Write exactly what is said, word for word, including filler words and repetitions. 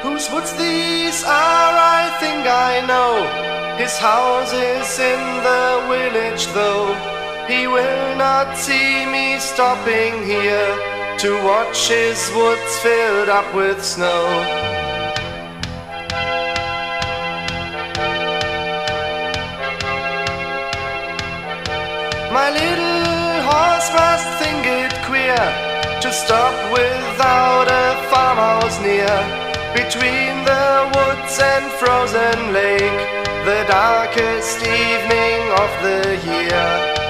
Whose woods these are, I think I know. His house is in the village though. He will not see me stopping here to watch his woods filled up with snow. My little horse must think it queer to stop without a farmhouse near. Between the woods and frozen lake, the darkest evening of the year.